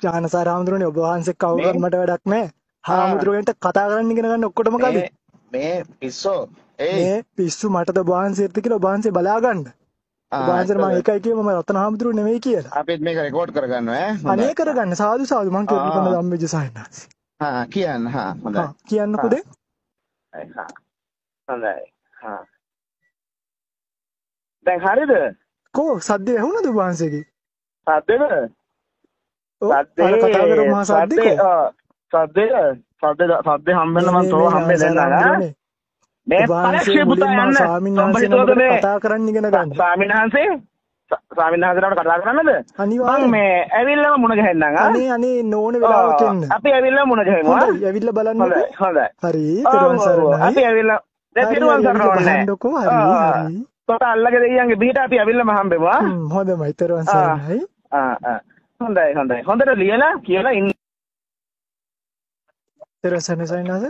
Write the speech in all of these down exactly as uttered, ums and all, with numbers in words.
ඥානසාර හාමුදුරනේ ඔබ වහන්සේ කවුරුත් මට වැඩක් නැහැ. හාමුදුරුවන්ට කතා කරන්න ඉගෙන ගන්න ඔක්කොටම කලින්. මේ පිස්සෝ ඒ මේ පිස්සු මටද ඔබ වහන්සේට කියලා ඔබ වහන්සේ බලා ගන්න. ඔබ වහන්සේ මම ඒකයි කිව්වේ මම රතන හාමුදුරුවෝ නෙවෙයි කියලා. අපිත් මේක රෙකෝඩ් කරගන්නවා ඈ. අනේ කරගන්න සාදු සාදු මං කියපු කොන ධම්මවිජය සායනාස්. හා කියන්න හා හොඳයි. හා කියන්නකෝ දෙ. හා හොඳයි. හා දැන් හරිද? කෝ සද්ද ඇහුණද ඔබ වහන්සේගේ? සද්දද? සද්දේ කතා කරමු මහා සද්දේ. සද්දේ සද්දේ සද්දේ හම්බෙන්න මම තෝ හම්බෙන්න නෑ. මේ පරීක්ෂේ පුතා යන්න ස්වාමීන් වහන්සේ කතා කරන්න ඉගෙන ගන්න. ස්වාමීන් වහන්සේ ස්වාමීන් වහන්සේලාට කතා කරන්නද? අනිවාර්යෙන්. මම මේ ඇවිල්ලාම මුණ ගැහෙන්නම් ආ. අනේ අනේ නෝන වෙලාවක එන්න. අපි ඇවිල්ලා මුණ ගැහෙමු ආ. හොඳයි ඇවිල්ලා බලන්න. හොඳයි හොඳයි. හරි තෙරුවන් සරණයි. අපි ඇවිල්ලා දැන් තෙරුවන් සරණයි. හරි හරි. තොට අල්ලගේ දෙයියන්ගේ බීට අපි ඇවිල්ලාම හම්බෙමු ආ. හ්ම් හොඳයි තෙරුවන් සරණයි. ආ ආ හොඳයි හොඳයි. හොඳට ලියලා කියලා ඉන්න. තෙරුවන් සරණයි සයින්නාස.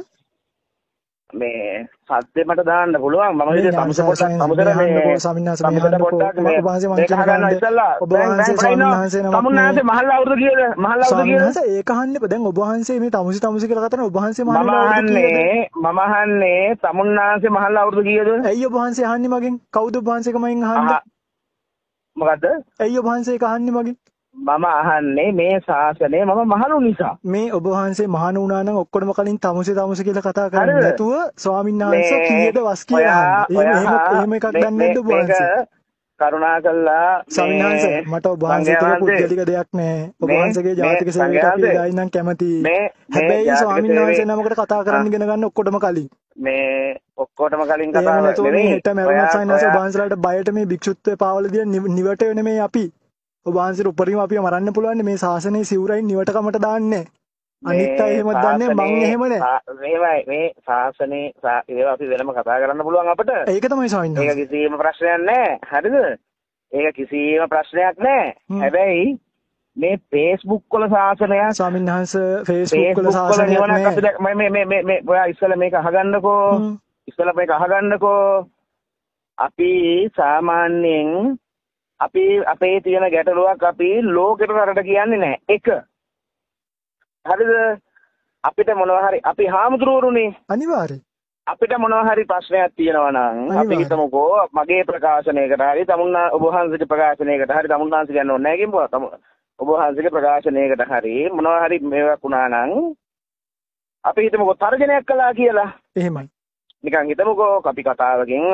මේ සද්දේ මට දාන්න පුළුවන් මම ඉතින් සමුස පොට්ටක් සමුදර මේ සමින්නාස මේ පොට්ටක් මේ ඔබ වහන්සේ මං කියනවා ඉස්සල්ලා ඔබ වහන්සේ සමින්නාසේ නම තමුන්නාසේ මහල් අවුරුදු කීයද මහල් අවුරුදු කීයද සමින්නාස ඒක අහන්න එපා දැන් ඔබ වහන්සේ මේ තමුසි තමුසි කියලා කතා කරන ඔබ වහන්සේ මහල් මම අහන්නේ මම අහන්නේ තමුන්නාසේ මහල් අවුරුදු කීයද ඇයි ඔබ වහන්සේ අහන්නේ මගෙන් කවුද ඔබ වහන්සේක මගෙන් අහන්නේ මොකද්ද ඇයි ඔබ වහන්සේ ඒක අහන්නේ මගෙන් මම අහන්නේ මේ ශාසනය මම මහලු නිසා මේ ඔබ වහන්සේ මහාන වුණා නම් ඔක්කොම කලින් තමුසේ තමුසේ කියලා කතා කරන්නේ නැතුව ස්වාමීන් වහන්සේ කීයද වස් කියලා අහන්න. එහෙම එහෙම එකක් දන්නේ නැද්ද ඔබ වහන්සේ? කරුණාකරලා ස්වාමීන් වහන්සේ මට ඔබ වහන්සේ තුළ පුද්ගලික දෙයක් නැහැ. ඔබ වහන්සේගේ ජාතික සේවයට අපි ගායි නම් කැමති. හැබැයි ස්වාමීන් වහන්සේ නමකට කතා කරන්න ඉගෙන ගන්න ඔක්කොටම කලින්. මේ ඔක්කොටම කලින් කතා කරන්නේ නෙවෙයි. හෙට මරුණත් සයින්ස් ඔබ වහන්සේලාට බයට මේ භික්ෂුත්වයේ පාවල දින නිවට නෙමෙයි අපි. ඔබ වහන්සේට උපරිම අපිව මරන්න පුළුවන් මේ ශාසනයේ සිවුරයින් නිවටකමට දාන්නේ අනිත් අය එහෙම දන්නේ මං එහෙම නෑ මේවයි මේ ශාසනයේ ඒවා අපි වෙනම කතා කරන්න පුළුවන් අපිට ඒක තමයි ස්වාමීන් වහන්සේ ඒක කිසිම ප්‍රශ්නයක් නෑ හරිද ඒක කිසිම ප්‍රශ්නයක් නෑ හැබැයි මේ Facebook වල ශාසනය ස්වාමීන් වහන්සේ Facebook වල ශාසනයක් නෑ මේ මේ මේ මේ ඔයා ඉස්සෙල්ලා මේක අහගන්නකෝ ඉස්සෙල්ලා මේක අහගන්නකෝ අපි සාමාන්‍යයෙන් අපි අපේ තියෙන ගැටලුවක් අපි ලෝකෙට රටට කියන්නේ නැහැ. එක. හරිද? අපිට මොනවා හරි අපි හාමුදුරුවෝනේ. අනිවාර්යයෙන්. අපිට මොනවා හරි ප්‍රශ්නයක් තියෙනවා නම් අපි හිතමුකෝ මගේ ප්‍රකාශනයකට හරි තමුන්නා ඔබ වහන්සේගේ ප්‍රකාශනයකට හරි තමුන්නාන්ස කියන්න ඕනේ නැහැ කිව්වා. තම ඔබ වහන්සේගේ ප්‍රකාශනයකට හරි මොනවා හරි මේවක් වුණා නම් අපි හිතමුකෝ තර්ජනයක් කළා කියලා. එහෙමයි. නිකන් හිතමුකෝ අපි කතාවකින්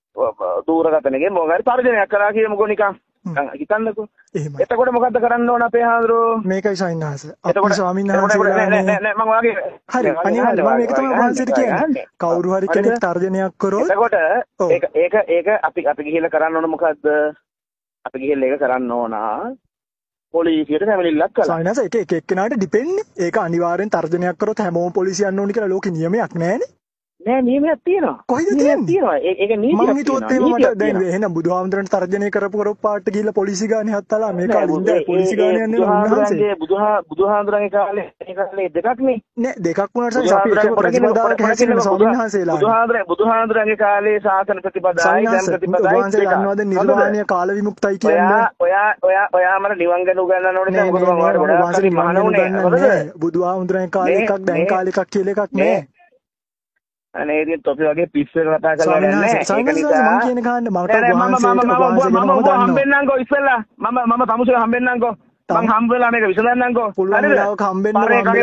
දූරගතනකින් මොකක් හරි තර්ජනයක් කරා කියමුකෝ නිකන් හිතන්නකෝ එතකොට මොකද්ද කරන්න ඕන අපේ හාමුදුරුවෝ මේකයි සයින්නාස අපේ ස්වාමීන් වහන්සේ නෑ නෑ නෑ මම වාගේ හරි අනිවාර්යයෙන් මම ඒක තමයි වහන්සේට කියන්නේ කවුරු හරි කෙනෙක් තර්ජනයක් කරොත් එතකොට ඒක ඒක ඒක අපි අපි ගිහිල්ලා කරන්න ඕන මොකද්ද අපි ගිහිල්ලා ඒක කරන්න ඕන පොලිසියට පැමිණිල්ලක් කළා සයින්නාස ඒක එක එක්කෙනාට ඩිපෙන්ඩ් ඒක අනිවාර්යෙන් තර්ජනයක් කරොත් හැමෝම පොලිසිය යන්න ඕනි කියලා ලෝකේ නියමයක් නෑනේ නෑ නියමයක් තියෙනවා. කොහෙද තියෙන්නේ? තියෙනවා. ඒක නීතියක්. මම හිතුවත් එහෙම මට දැන් එහෙනම් බුදුහාමුදුරන්ට තර්ජනය කරපු කරපු පාට ගිහිල්ලා පොලිසි ගානේ හත්තලා මේ කාලේ ඉඳලා පොලිසි ගානේ යන්නේ උන්වහන්සේ. බුදුහා බුදුහාමුදුරන්ගේ කාලේ ඒ කාලේ දෙකක් නේ. නෑ දෙකක් වුණාට අපි ඒක ප්‍රතිපදාවක් හැසිරෙන ස්වාමීන් වහන්සේලා. බුදුහාමුදුරන් බුදුහාමුදුරන්ගේ කාලේ ශාසන ප්‍රතිපදායි දැන් ප්‍රතිපදායි වහන්සේ දන්නවද නිර්වාණය කාල විමුක්තයි කියන්නේ? ඔයා ඔයා ඔයා ඔයා මට නිවන් ගැන උගන්වන්න ඕනේ දැන් මොකද මම ඔයාලට ගොඩාක් හරි මහණුනේ. බුදුහාමුදුරන්ගේ කාලේ එකක් දැන් කාලේ එකක් කියලා එකක් නෑ. අනේ ඉතින් තොපි වගේ පිස්සුවක කතා කරලා නැහැ. ඒක නිසා මම කියන කාණ්ඩ මට මම මම මම හම්බෙන්නම්කෝ ඉස්සෙල්ලා. මම මම තමුසේ හම්බෙන්නම්කෝ. මං හම්බ වෙලා මේක විසඳන්නම්කෝ. පුළුවන් වෙලාවක හම්බෙන්න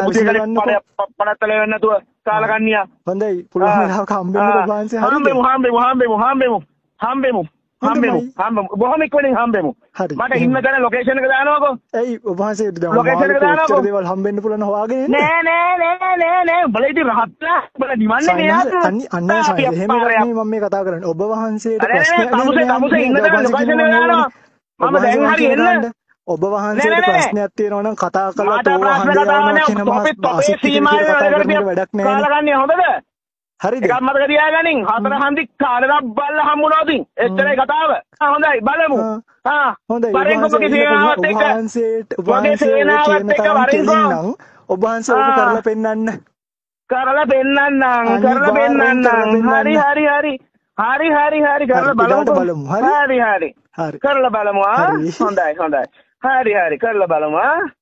මම පණත්තලේ වෙන්න නැතුව කාලකන්නියා. හොඳයි. පුළුවන් වෙලාවක හම්බෙන්න ඔබවහන්සේ හරිද? හම්බෙමු හම්බෙමු හම්බෙමු හම්බෙමු. හම්බෙමු. හම්බෙමු. හම්බෙමු. බොහොම ඉක්මනින් හම්බෙමු. මට ඉන්න තැන ලොකේෂන් එක දානවකෝ. එයි ඔබවහන්සේට දැන් ලොකේෂන් එක දානවකෝ. දේවල් හම්බෙන්න පුළුවන් හොයාගෙන එන්න. නෑ නෑ නෑ නෑ නෑ. උඹලා ඉතින් රහත්ලා. උඹලා නිවන්නේ නෑ. අන්න අන්න සයි එහෙම එකක් නෙමෙයි මම මේ කතා කරන්නේ. ඔබ වහන්සේට ප්‍රශ්න තමුසේ තමුසේ ඉන්න තැන ලොකේෂන් එක දානවා. මම දැන් හරි එන්න. ඔබ වහන්සේට ප්‍රශ්නයක් තියෙනවා නම් කතා කරලා තෝ අහන්න කියන මාස් සීමාවේ වැඩක් නෑ. කාලකන්නිය හොඳද? හරිද? එකක් මතක තියාගනින්. හතර හන්දි කාලයක් බල්ලා හම්බුණා තින්. එච්චරයි කතාව. ආ හොඳයි බලමු. ආ හොඳයි. වරෙන් ඔබගේ සේනාවත් එක්ක වහන්සේට වහන්සේට කියන තරම් නම් ඔබ වහන්සේ ඔබ කරලා පෙන්නන්න. කරලා පෙන්නන්නම්. කරලා පෙන්නන්නම්. හරි හරි හරි. හරි හරි හරි කරලා බලමු. හරි හරි. කරලා බලමු ආ. හොඳයි හොඳයි. හරි හරි කරලා බලමු ආ.